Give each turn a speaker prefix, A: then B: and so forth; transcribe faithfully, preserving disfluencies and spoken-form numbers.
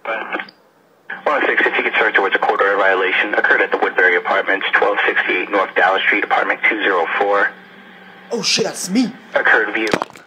A: one oh six, if you could start towards a quarter violation, occurred at the Woodbury Apartments, twelve sixty-eight North Dallas Street, apartment two oh four.
B: Oh shit, that's me.
A: Occurred via...